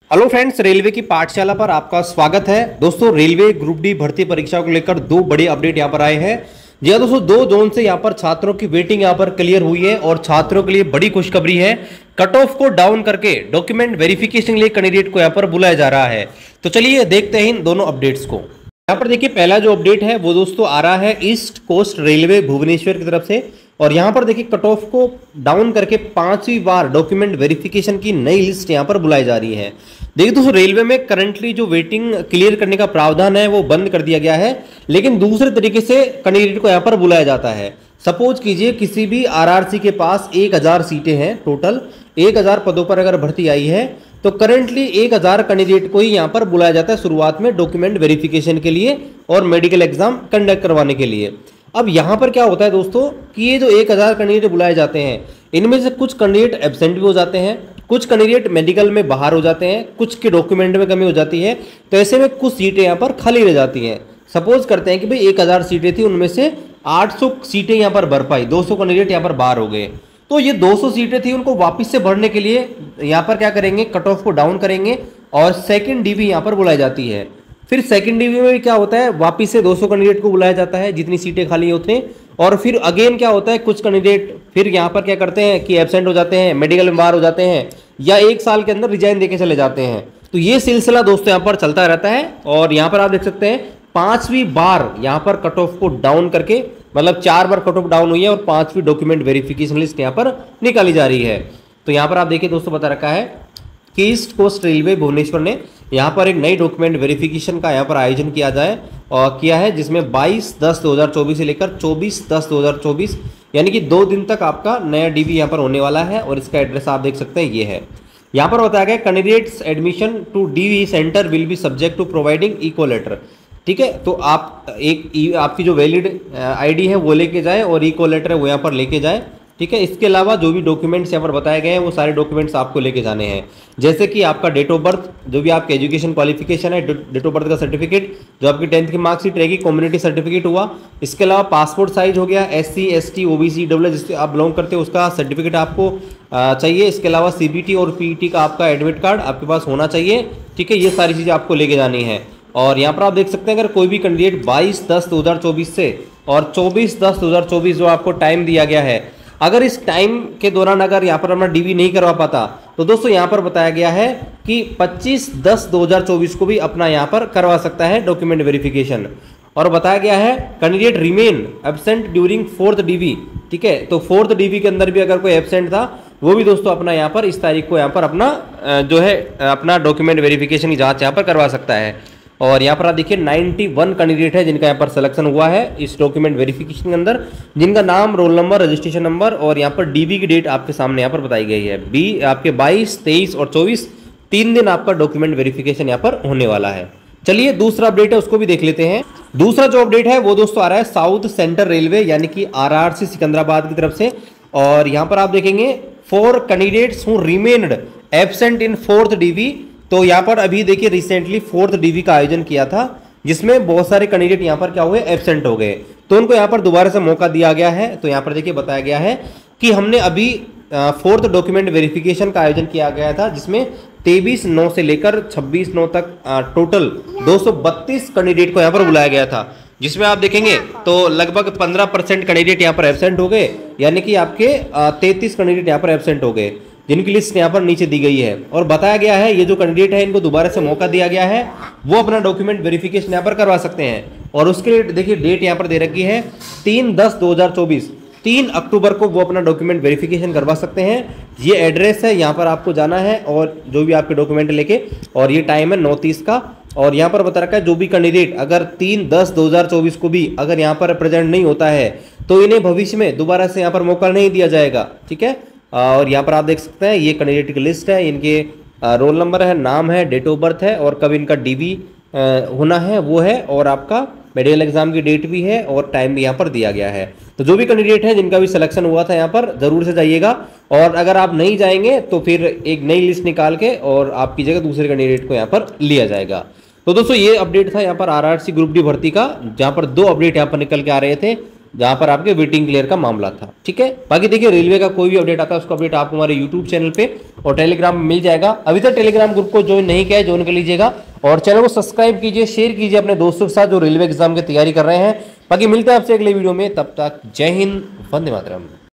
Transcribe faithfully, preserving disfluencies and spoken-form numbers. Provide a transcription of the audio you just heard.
Hello friends, railway की पाठशाला पर आपका स्वागत है। दोस्तों, रेलवे ग्रुप डी भर्ती परीक्षा को लेकर दो बड़े अपडेट यहाँ पर आए हैं। जी हाँ दोस्तों, दो जोन से यहाँ पर छात्रों की वेटिंग यहाँ पर क्लियर हुई है और छात्रों के लिए बड़ी खुशखबरी है। कट ऑफ को डाउन करके डॉक्यूमेंट वेरिफिकेशन के लिए कैंडिडेट को यहाँ पर बुलाया जा रहा है। तो चलिए देखते हैं इन दोनों अपडेट्स को। यहाँ पर देखिए, पहला जो अपडेट है वो दोस्तों आ रहा है ईस्ट कोस्ट रेलवे भुवनेश्वर की तरफ से। और यहाँ पर देखिए, कट ऑफ को डाउन करके पांचवी बार डॉक्यूमेंट वेरिफिकेशन की नई लिस्ट यहाँ पर बुलाई जा रही है। देखिए दोस्तों, रेलवे में करंटली जो वेटिंग क्लियर करने का प्रावधान है वो बंद कर दिया गया है, लेकिन दूसरे तरीके से कैंडिडेट को यहाँ पर बुलाया जाता है। सपोज कीजिए किसी भी आरआरसी के पास एक हजार सीटें हैं, टोटल एक हजार पदों पर अगर भर्ती आई है तो करंटली एक हजार कैंडिडेट को ही यहाँ पर बुलाया जाता है शुरुआत में डॉक्यूमेंट वेरिफिकेशन के लिए और मेडिकल एग्जाम कंडक्ट करवाने के लिए। अब यहाँ पर क्या होता है दोस्तों कि ये जो एक हजार कैंडिडेट बुलाए जाते हैं, इनमें से कुछ कैंडिडेट एब्सेंट भी हो जाते हैं, कुछ कैंडिडेट मेडिकल में बाहर हो जाते हैं, कुछ के डॉक्यूमेंट में कमी हो जाती है। तो ऐसे में कुछ सीटें यहाँ पर खाली रह जाती हैं। सपोज करते हैं कि भाई एक हजार सीटें थी, उनमें से आठ सौ सीटें यहाँ पर भर पाई, दो सौ कैंडिडेट यहाँ पर बाहर हो गए। तो ये दो सौ सीटें थी, उनको वापस से भरने के लिए यहाँ पर क्या करेंगे, कट ऑफ को डाउन करेंगे और सेकेंड डीवी यहाँ पर बुलाई जाती है। फिर सेकंड डीवी में क्या होता है, वापिस से दो सौ कैंडिडेट को बुलाया जाता है, जितनी सीटें खाली होती हैं। और फिर अगेन क्या होता है, कुछ कैंडिडेट फिर यहाँ पर क्या करते हैं कि एब्सेंट हो जाते हैं, मेडिकल में बाहर हो जाते हैं, या एक साल के अंदर रिजाइन देके चले जाते हैं। तो ये सिलसिला दोस्तों यहाँ पर चलता रहता है। और यहाँ पर आप देख सकते हैं पांचवी बार यहाँ पर कट ऑफ को डाउन करके, मतलब चार बार कट ऑफ डाउन हुई है और पांचवी डॉक्यूमेंट वेरिफिकेशन लिस्ट यहाँ पर निकाली जा रही है। तो यहाँ पर आप देखिए दोस्तों, बता रखा है कि ईस्ट कोस्ट रेलवे भुवनेश्वर ने यहाँ पर एक नई डॉक्यूमेंट वेरिफिकेशन का यहाँ पर आयोजन किया जाए और किया है, जिसमें बाईस दस दो हज़ार चौबीस से लेकर चौबीस दस दो हज़ार चौबीस यानी कि दो दिन तक आपका नया डीवी यहाँ पर होने वाला है। और इसका एड्रेस आप देख सकते हैं, ये है। यहाँ पर बताया गया candidates admission to DV centre will be subject to providing ecall letter. ठीक है, तो आप एक आपकी जो वैलिड आईडी है वो लेके जाए और इको लेटर है वो यहाँ पर लेके जाए। ठीक है, इसके अलावा जो भी डॉक्यूमेंट्स यहाँ पर बताए गए हैं वो सारे डॉक्यूमेंट्स आपको लेके जाने हैं, जैसे कि आपका डेट ऑफ बर्थ, जो भी आपका एजुकेशन क्वालिफिकेशन है, डेट ऑफ बर्थ का सर्टिफिकेट, जो आपकी टेंथ की मार्कशीट रहेगी, कम्युनिटी सर्टिफिकेट हुआ। इसके अलावा पासपोर्ट साइज हो गया, S C S T O B C W जिससे आप बिलोंग करते हो उसका सर्टिफिकेट आपको चाहिए। इसके अलावा सी बी टी और पी ई टी का आपका एडमिट कार्ड आपके पास होना चाहिए। ठीक है, ये सारी चीज़ें आपको लेके जानी है। और यहाँ पर आप देख सकते हैं, अगर कोई भी कैंडिडेट बाईस दस दो हज़ार चौबीस से और चौबीस दस दो हज़ार चौबीस जो आपको टाइम दिया गया है, अगर इस टाइम के दौरान अगर यहाँ पर अपना डीवी नहीं करवा पाता तो दोस्तों यहाँ पर बताया गया है कि पच्चीस दस दो हज़ार चौबीस को भी अपना यहाँ पर करवा सकता है डॉक्यूमेंट वेरिफिकेशन। और बताया गया है candidate remain absent during fourth DV. ठीक है, तो फोर्थ डीवी के अंदर भी अगर कोई एब्सेंट था वो भी दोस्तों अपना यहाँ पर इस तारीख को यहाँ पर अपना जो है अपना डॉक्यूमेंट वेरिफिकेशन की जाँच यहाँ पर करवा सकता है। और यहाँ पर आप देखिए इक्यानवे कैंडिडेट है जिनका यहाँ पर सिलेक्शन हुआ है इस डॉक्यूमेंट वेरिफिकेशन के अंदर, जिनका नाम, रोल नंबर, रजिस्ट्रेशन नंबर और यहाँ पर डीवी की डेट आपके सामने यहाँ पर बताई गई है। बी आपके बाईस तेईस और चौबीस तीन दिन आपका डॉक्यूमेंट वेरिफिकेशन यहाँ पर होने वाला है। चलिए दूसरा अपडेट है उसको भी देख लेते हैं। दूसरा जो अपडेट है वो दोस्तों आ रहा है साउथ सेंट्रल रेलवे यानी कि आरआरसी सिकंदराबाद की तरफ से। और यहाँ पर आप देखेंगे four candidates who remained absent in fourth DV. तो यहाँ पर अभी देखिए रिसेंटली फोर्थ डीवी का आयोजन किया था, जिसमें बहुत सारे कैंडिडेट यहाँ पर क्या हुए, एब्सेंट हो गए। तो उनको यहाँ पर दोबारा से मौका दिया गया है। तो यहाँ पर देखिए बताया गया है कि हमने अभी फोर्थ डॉक्यूमेंट वेरिफिकेशन का आयोजन किया गया था, जिसमें तेईस नौ से लेकर छब्बीस नौ तक टोटल दो सौ बत्तीस कैंडिडेट को यहाँ पर बुलाया गया था, जिसमें आप देखेंगे तो लगभग पंद्रह परसेंट कैंडिडेट यहाँ पर एब्सेंट हो गए, यानी कि आपके तैंतीस कैंडिडेट यहाँ पर एब्सेंट हो गए, जिनकी लिस्ट यहाँ पर नीचे दी गई है। और बताया गया है ये जो कैंडिडेट है इनको दोबारा से मौका दिया गया है, वो अपना डॉक्यूमेंट वेरिफिकेशन यहाँ पर करवा सकते हैं। और उसके लिए देखिए डेट यहाँ पर दे रखी है तीन दस दो हज़ार चौबीस, तीन अक्टूबर को वो अपना डॉक्यूमेंट वेरिफिकेशन करवा सकते हैं। ये एड्रेस है, यहाँ पर आपको जाना है और जो भी आपके डॉक्यूमेंट लेके, और ये टाइम है नौ तीस का। और यहाँ पर बता रखा है जो भी कैंडिडेट अगर तीन दस दो हज़ार चौबीस को भी अगर यहाँ पर प्रेजेंट नहीं होता है तो इन्हें भविष्य में दोबारा से यहाँ पर मौका नहीं दिया जाएगा। ठीक है, और यहाँ पर आप देख सकते हैं ये कैंडिडेट की लिस्ट है, इनके रोल नंबर है, नाम है, डेट ऑफ बर्थ है और कब इनका डीवी होना है वो है, और आपका मेडिकल एग्जाम की डेट भी है और टाइम भी यहाँ पर दिया गया है। तो जो भी कैंडिडेट है जिनका भी सिलेक्शन हुआ था यहाँ पर जरूर से जाइएगा। और अगर आप नहीं जाएंगे तो फिर एक नई लिस्ट निकाल के और आपकी जगह दूसरे कैंडिडेट को यहाँ पर लिया जाएगा। तो दोस्तों ये अपडेट था यहाँ पर आरआरसी ग्रुप डी भर्ती का, जहाँ पर दो अपडेट यहाँ पर निकल के आ रहे थे। जहां पर आपके वेटिंग क्लियर का मामला था। ठीक है, बाकी देखिए रेलवे का कोई भी अपडेट आता है उसका अपडेट आपको हमारे यूट्यूब चैनल पे और टेलीग्राम में मिल जाएगा। अभी तक टेलीग्राम ग्रुप को ज्वाइन नहीं किया है, ज्वाइन कर लीजिएगा और चैनल को सब्सक्राइब कीजिए, शेयर कीजिए अपने दोस्तों के साथ जो रेलवे एग्जाम की तैयारी कर रहे हैं। बाकी मिलते हैं आपसे अगले वीडियो में, तब तक जय हिंद, वंदे मातरम।